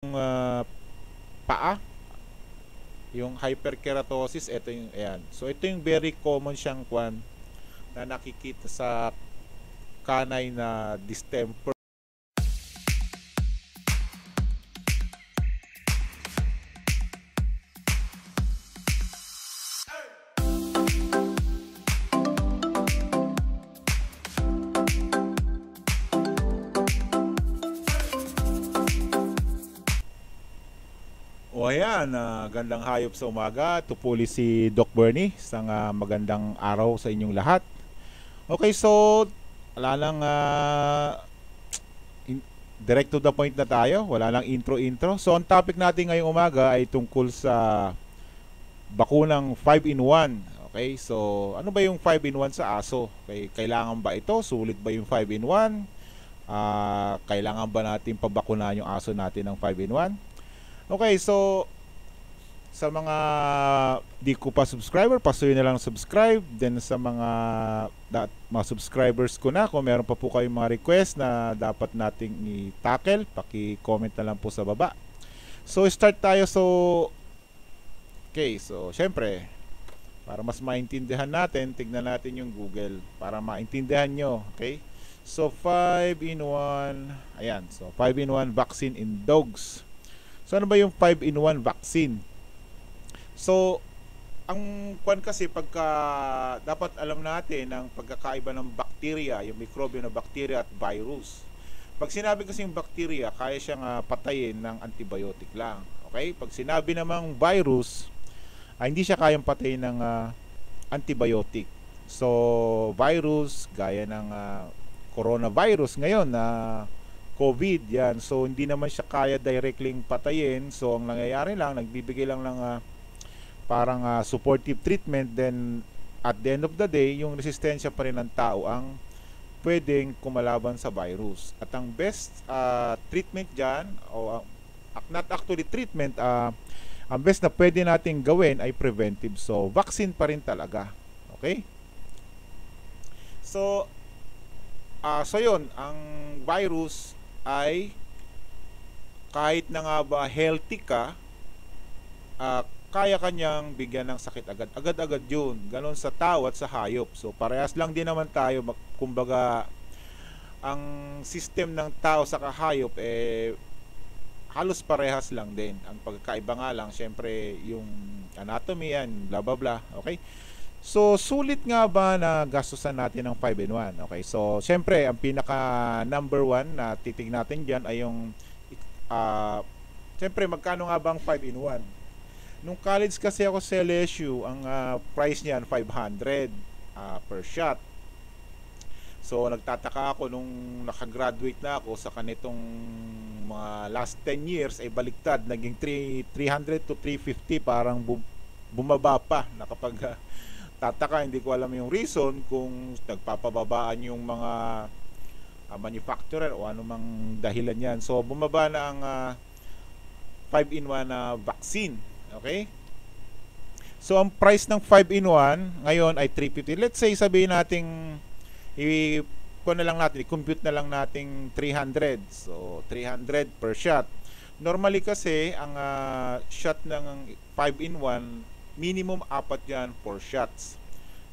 yung paa, yung hyperkeratosis. Ito yung, ayan. So ito yung very common siyang kwan na nakikita sa kanay na distemper. O ayan, gandang hayop sa umaga. Ito po si Doc Bernie. Isang magandang araw sa inyong lahat. Okay, so wala lang, direct to the point na tayo. Wala lang intro-intro. So ang topic natin ngayong umaga ay tungkol sa bakunang 5-in-1. Okay, so ano ba yung 5-in-1 sa aso? Okay, kailangan ba ito? Sulit ba yung 5-in-1? Kailangan ba natin pabakunahan yung aso natin ng 5-in-1? Okay, so sa mga di ko pa subscriber, pasuyin na lang subscribe. Then sa mga subscribers ko na, kung meron pa po kayong mga request na dapat nating i-tackle, paki-comment na lang po sa baba. So start tayo. So okay, so syempre para mas maintindihan natin, tignan natin yung Google para maintindihan nyo. Okay, so 5-in-1, ayan, so 5-in-1 vaccine in dogs. So ano ba yung 5-in-1 vaccine? So ang kwan kasi, pagka dapat alam natin ang pagkakaiba ng bacteria, yung microbial na bacteria at virus. Pag sinabi kasi yung bacteria, kaya siyang patayin ng antibiotic lang. Okay? Pag sinabi namang virus, hindi siya kayang patayin ng antibiotic. So virus gaya ng coronavirus ngayon na COVID, yan. So hindi naman siya kaya directly patayin. So ang nangyayari lang, nagbibigay lang ng parang supportive treatment. Then at the end of the day, yung resistensya pa rin ng tao ang pwedeng kumalaban sa virus. At ang best treatment dyan, o not actually treatment, ang best na pwede natin gawin ay preventive. So vaccine pa rin talaga. Okay? So yun, ang virus ay kahit na nga ba healthy ka, kaya kanyang bigyan ng sakit agad-agad yun. Ganon sa tao at sa hayop. So parehas lang din naman tayo. Kumbaga ang system ng tao sa hayop halos parehas lang din. Ang pagkaiba nga lang syempre yung anatomy yan, bla bla bla. Okay? So sulit nga ba na gastusan natin ng 5-in-1? Okay, so syempre ang pinaka number 1 na titignan natin dyan ay yung syempre magkano nga bang 5-in-1? Nung college kasi ako sa LSU, ang price niyan 500 per shot. So nagtataka ako nung nakagraduate na ako sa kanitong mga last 10 years ay baliktad, naging 300 to 350, parang bumaba pa. Nakapag tataka, hindi ko alam yung reason kung nagpapababaan yung mga manufacturer o anumang dahilan yan. So bumaba na ang 5-in-1 na vaccine. Okay? So ang price ng 5-in-1 ngayon ay 350. Let's say sabihin natin i-compute na lang natin 300. So 300 per shot. Normally kasi ang shot ng 5-in-1, minimum 4 yan, 4 shots.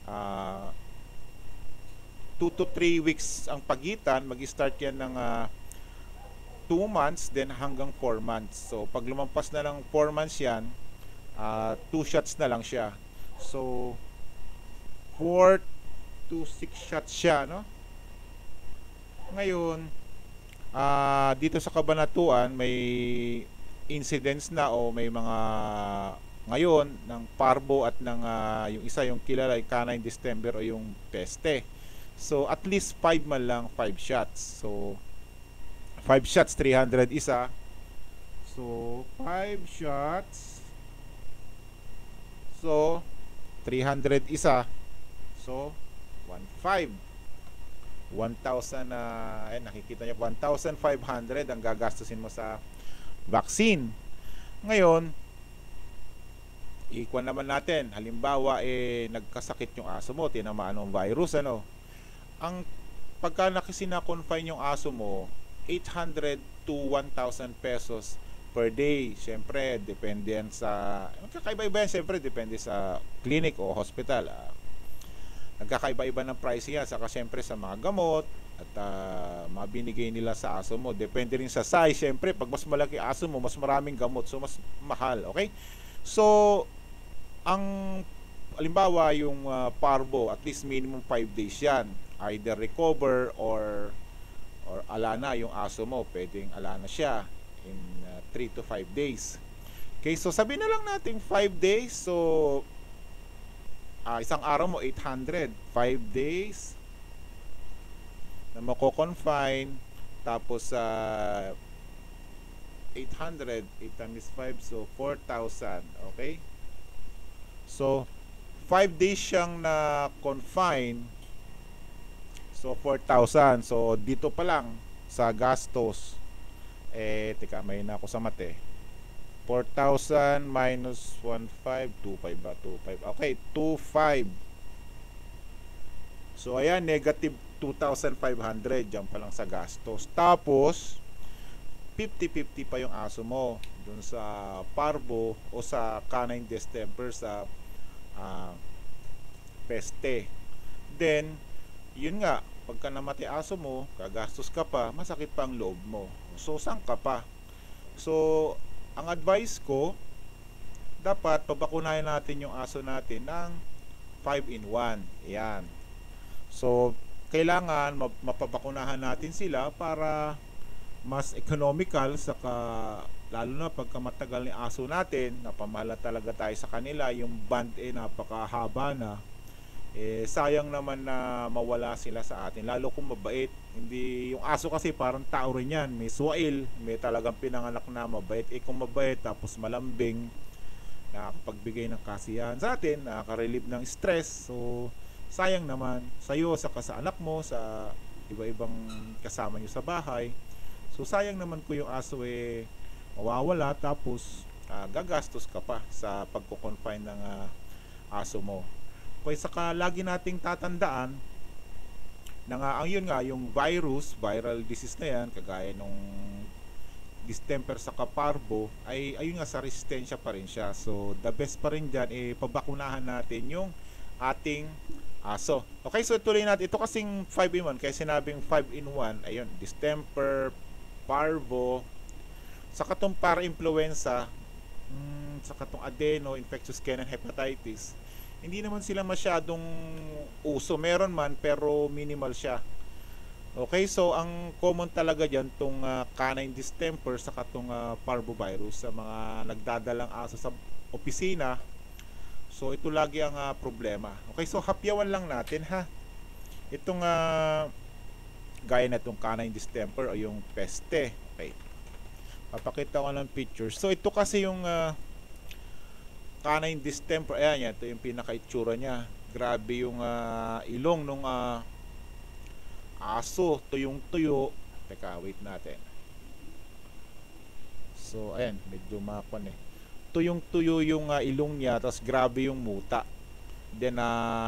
2 to 3 weeks ang pagitan. Mag-start yan ng 2 months, then hanggang 4 months. So pag lumampas na ng 4 months yan, 2 shots na lang siya. So 4 to 6 shots siya, no? Ngayon dito sa Cabanatuan may incidents na, o may mga ngayon ng parvo at ng yung isa, yung kilala ay canine distemper o yung peste. So at least 5 man lang, 5 shots. So 5 shots, 300 isa. So 5 shots, so 300 isa. So 1,500. 1,000 nakikita niyo, 1,500 ang gagastusin mo sa vaccine. Ngayon, ikuan naman natin, halimbawa nagkasakit yung aso mo, tinamaan ng virus, ang pagka nakisina-confine yung aso mo, 800 to 1,000 pesos per day. Siyempre, depende yan sa, magkakaiba-iba yan, siyempre, depende sa clinic o hospital. Nagkakaiba-iba ng price yan, saka siyempre sa mga gamot, at mga binigay nila sa aso mo. Depende rin sa size, siyempre, pag mas malaki aso mo, mas maraming gamot, so mas mahal, okay? So, ang halimbawa yung parvo, at least minimum 5 days yan. Either recover or ala na yung aso mo, pwedeng ala na siya in 3 to 5 days. Okay, so sabihin na lang natin 5 days. So isang araw mo 800, 5 days na mako-confine, tapos 800, 8 times 5, so 4,000. Okay, so 5 days siyang na confine, so 4,000. So dito pa lang sa gastos, teka, may na ako sa mate. 4,000 minus 1,500, 2,500 ba? 2,500. Okay, 2,500. So ayan, negative 2,500 dyan pa lang sa gastos. Tapos 50-50 pa yung aso mo dun sa parvo o sa canine distemper, sa peste. Then yun nga, pagka namatay aso mo, kagastos ka pa, masakit pa ang loob mo. So, saan ka pa? So, ang advice ko, dapat pabakunahin natin yung aso natin ng 5-in-1. Yan. So, kailangan mapabakunahan natin sila para mas economical, saka lalo na pagka matagal ni aso natin, napamahala talaga tayo sa kanila, yung band napakahaba na, sayang naman na mawala sila sa atin, lalo kung mabait. Hindi, yung aso kasi parang tao rin yan, may swail, may talagang pinanganak na mabait. Kung mabait tapos malambing, nakakapagbigay ng kasiyahan sa atin, nakaka-relieve ng stress. So sayang naman sa'yo, saka sa anak mo, sa iba-ibang kasama nyo sa bahay. So sayang naman ko yung aso mawawala, tapos gagastos ka pa sa pagko-confine ng aso mo. Okay, saka lagi nating tatandaan na ang yun nga, yung viral disease na yan, kagaya nung distemper sa parvo, ay ayun nga, sa resistensya pa rin siya. So the best pa rin dyan, pabakunahan natin yung ating aso. Okay, so tuloy natin. Ito kasing 5-in-1, kaya sinabing 5-in-1, ayun, distemper, parvo, saka tong para-influenza, saka tong adeno, infectious canine hepatitis. Hindi naman sila masyadong uso. Meron man, pero minimal siya. Okay, so ang common talaga dyan, tong canine distemper, saka tong parvovirus sa mga nagdadalang aso sa opisina. So ito lagi ang problema. Okay, so hapyawan lang natin ha. Itong gaya na itong canine distemper o yung peste. Okay, papakita ko ng pictures. So ito kasi yung canine distemper. Ayan yan, ito yung pinaka-itsura nya. Grabe yung ilong nung aso, tuyong-tuyo. Teka, wait natin. So ayan, medyo makon tuyong-tuyo yung ilong niya, tapos grabe yung muta. Then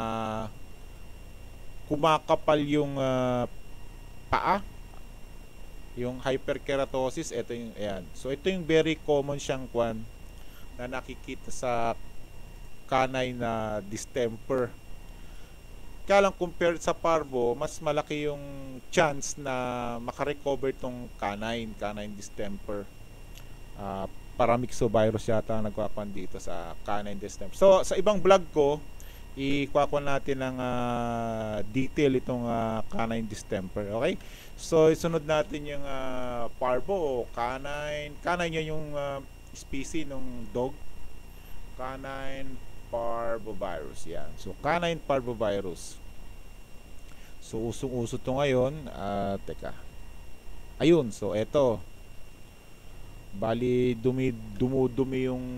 kumakapal yung paa, yung hyperkeratosis. Ito yung, ayan. So ito yung very common siyang kwan na nakikita sa canine na distemper. Kaya lang, compared sa parvo, mas malaki yung chance na makarecover tong canine distemper. Paramyxovirus yata ang nagkakwan dito sa canine distemper. So sa ibang vlog ko, ikwakuan natin ng detail itong canine distemper. Okay, so isunod natin yung parvo o canine yan yung species ng dog, canine parvovirus. Yan, so canine parvovirus. So usong-uso to ngayon. Teka, ayun, so eto, bali dumudumi yung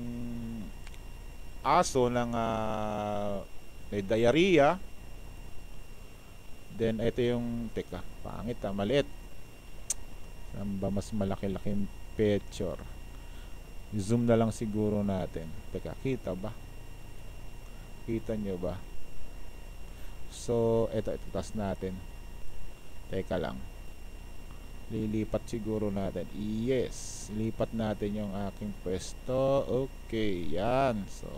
aso ng may diarrhea. Then ito yung, teka, pangit maliit. Saan ba mas malaki-laking picture? Zoom na lang siguro natin. Teka, kita ba? Kita nyo ba? So ito tas natin. Teka lang. Lilipat siguro natin. Yes, lipat natin yung aking pwesto. Okay, yan.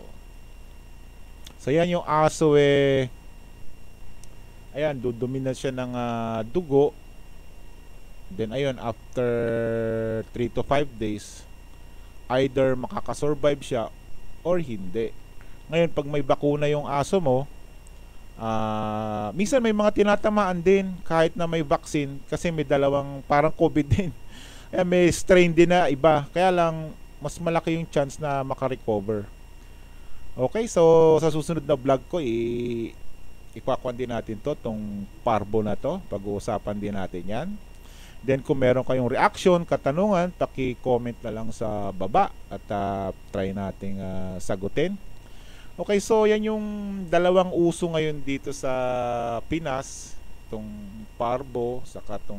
So yan yung aso eh. Ayan, dudumi na siya ng dugo. Then ayun, after 3 to 5 days, either makakasurvive siya or hindi. Ngayon, pag may bakuna yung aso mo, minsan may mga tinatamaan din kahit na may vaccine kasi may dalawang parang COVID din. Kaya may strain din na iba. Kaya lang, mas malaki yung chance na makarecover. Okay, so sa susunod na vlog ko, ipakwan din natin tong parbo na to. Pag-uusapan din natin yan. Then kung meron kayong reaction, katanungan, paki-comment na lang sa baba at try nating sagutin. Okay, so yan yung dalawang uso ngayon dito sa Pinas, itong parbo, saka itong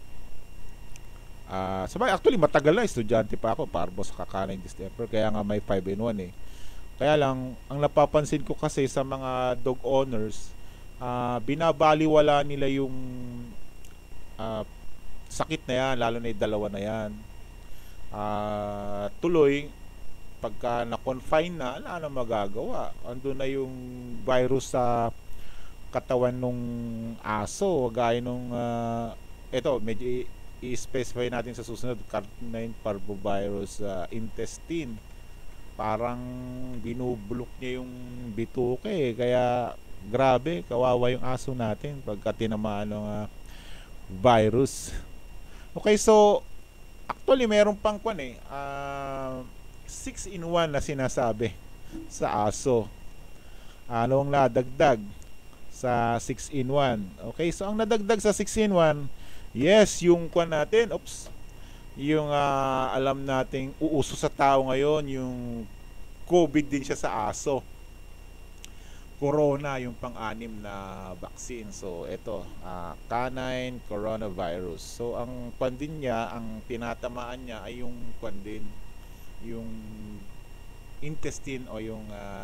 sabay, actually matagal na, estudyante pa ako, parbo sa canine distemper, kaya nga may 5-in-1 eh. Kaya lang, ang napapansin ko kasi sa mga dog owners, binabaliwala nila yung sakit na yan, lalo na yung dalawa na yan. Tuloy, pagka na-confine na, wala na magagawa. Ando na yung virus sa katawan nung aso, gaya nung ito, medyo i-specify natin sa susunod, canine parvovirus intestine. Parang binubulok niya yung bituke, kaya grabe, kawawa yung aso natin pagka tinamaan ng virus. Okay, so actually meron pang 6-in-1 na sinasabi sa aso. Ano ang nadagdag sa 6-in-1? Okay, so ang nadagdag sa 6-in-1, yes, yung natin, yung alam nating uuso sa tao ngayon, yung COVID din siya sa aso. Corona yung pang-anim na vaccine. So ito, canine coronavirus. So ang din niya, ang tinatamaan niya ay yung din, yung intestine o yung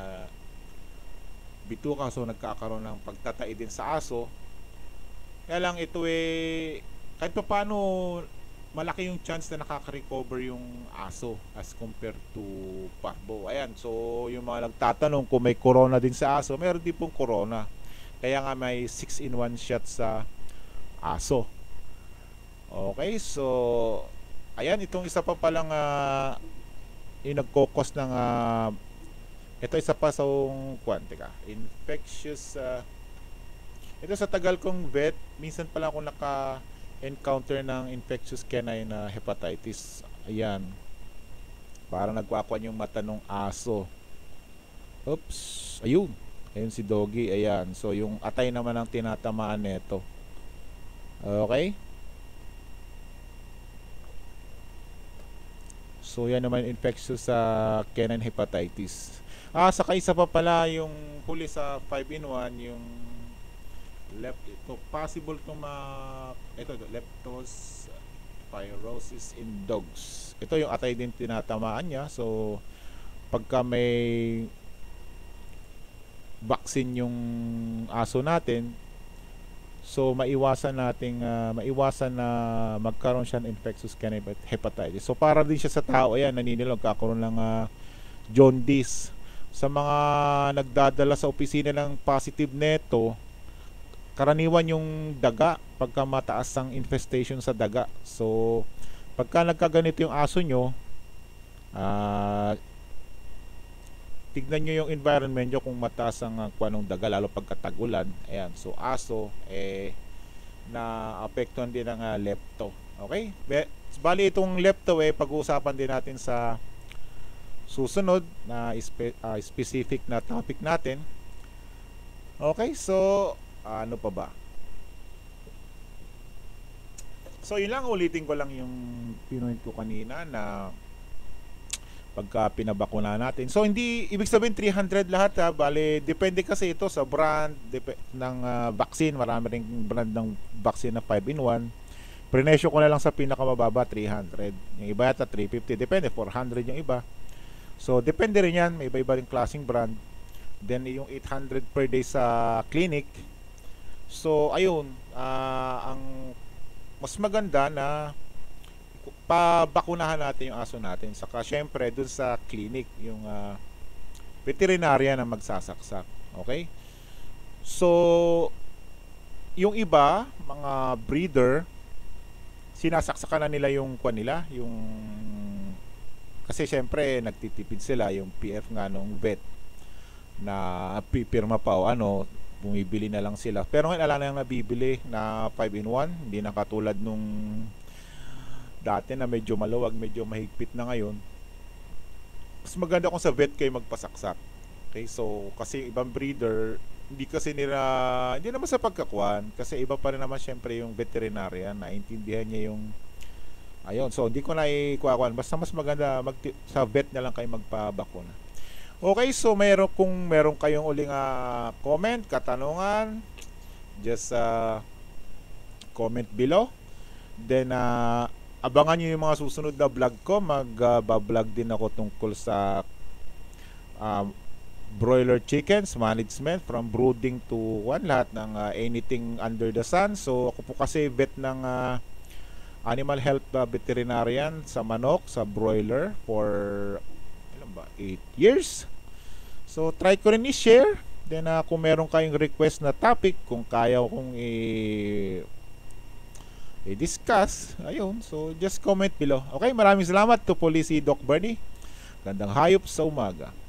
bituka. So nagkakaroon ng pagtatai din sa aso. Kaya lang ito kahit pa paano malaki yung chance na nakaka-recover yung aso as compared to parbo. Ayan, so yung mga nagtatanong kung may corona din sa aso, meron din pong corona. Kaya nga may 6-in-1 shot sa aso. Okay, so ayan, itong isa pa palang yung nagkokos ng ito isa pa sa infectious ito sa tagal kong vet, minsan pala ako encounter ng infectious canine hepatitis. Ayan, parang nagkwakuan yung mata ng aso. Oops, ayun si Doggy. Ayan, so yung atay naman ang tinatamaan nito. Okay, so yan naman infectious canine hepatitis. Saka isa pa pala yung huli sa 5-in-1, yung possible itong leptospirosis in dogs. Ito yung atay din tinatamaan niya. So pagka may vaccine yung aso natin, so maiwasan na magkaroon siya ng infectious canine hepatitis. So para din siya sa tao, ayan, naninilog, kakaroon ng jaundice. Sa mga nagdadala sa opisina ng positive neto, karaniwan yung daga, pagka mataas ang infestation sa daga. So pagka nagkaganito yung aso nyo, tignan nyo yung environment nyo kung mataas ang ng daga, lalo pagkatagulan. Ayan, so aso na-apektuhan din ng lepto. Okay, bali itong lepto pag-uusapan din natin sa susunod na specific na topic natin. Okay, so ano pa ba? So yun lang, ulitin ko lang yung pinuhin ko kanina na pagka pinabakuna natin. So hindi ibig sabihin 300 lahat bale depende kasi ito sa brand ng vaccine. Marami ring brand ng vaccine na 5-in-1. Prinesyo ko na lang sa pinakamababa 300. Yung iba yata 350, depende, 400 yung iba. So depende rin yan, may iba-iba ring klaseng brand. Then yung 800 per day sa clinic. So ayun, ang mas maganda na pabakunahan natin yung aso natin. Saka syempre dun sa clinic, yung veterinarian na magsasaksak. Okay? So, yung iba, mga breeder, sinasaksakan na nila yung kwan nila, yung kasi syempre nagtitipid sila, yung PF nga nung vet na pipirma pa o ano, bumibili na lang sila. Pero ngayon ala na yung nabibili na 5-in-1, hindi na katulad nung dati na medyo maluwag, medyo mahigpit na ngayon. Mas maganda kung sa vet kayo magpasaksak. Okay, so kasi ibang breeder, hindi kasi nila, hindi naman sa pagkakuan, kasi iba pa rin naman syempre yung veterinarian, naintindihan niya yung ayun. So hindi ko na ikukuan, basta mas maganda sa vet na lang kayo magpabakuna. Okay, so kung meron kayong uling comment, katanungan, just comment below. Then abangan nyo yung mga susunod na vlog ko. Mag-vlog din ako tungkol sa broiler chickens management, from brooding to lahat ng anything under the sun. So ako po kasi vet ng animal health veterinarian sa manok, sa broiler for 8 years. So try ko rin i-share. Then kung meron kayong request na topic, kung kaya kong i-discuss, ayun, so just comment below. Okay, maraming salamat. To po si Doc Bernie. Gandang hayop sa umaga.